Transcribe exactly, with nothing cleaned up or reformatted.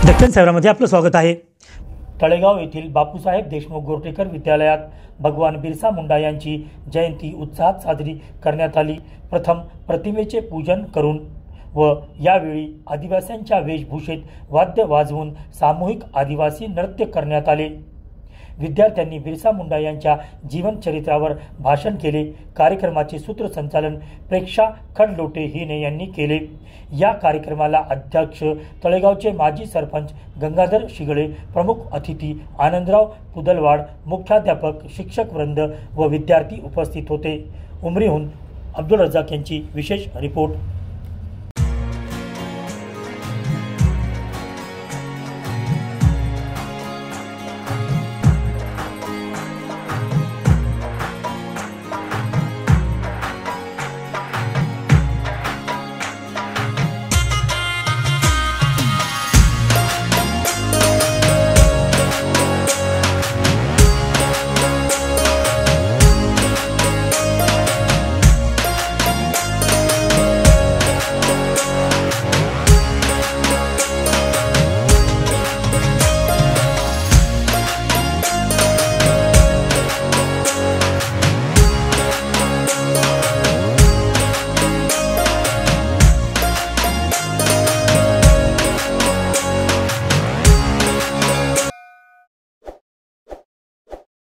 दक्षिण शहरामध्ये आपलं स्वागत आहे। तळेगाव येथील बापूसाहेब देशमुख गोरठेकर विद्यालयात भगवान बिरसा मुंडा यांची जयंती उत्साहात साजरी करण्यात आली। प्रथम प्रतिमेचे पूजन करून व यावेळी आदिवासींच्या वेशभूषेत वाद्य वाजवून सामूहिक आदिवासी नृत्य करण्यात आले। विद्यार्थ्यांनी बिरसा मुंडा यांच्या जीवनचरित्रावर भाषण केले। कार्यक्रमाचे सूत्रसंचालन प्रेक्षा खडलोटे हिने यांनी केले। या कार्यक्रमाला अध्यक्ष तळेगावचे माजी सरपंच गंगाधर शिगळे, प्रमुख अतिथी आनंदराव पुदलवाड, मुख्याध्यापक, शिक्षक वृंद व विद्यार्थी उपस्थित होते। उमरीहून अब्दुल रजाक यांची विशेष रिपोर्ट।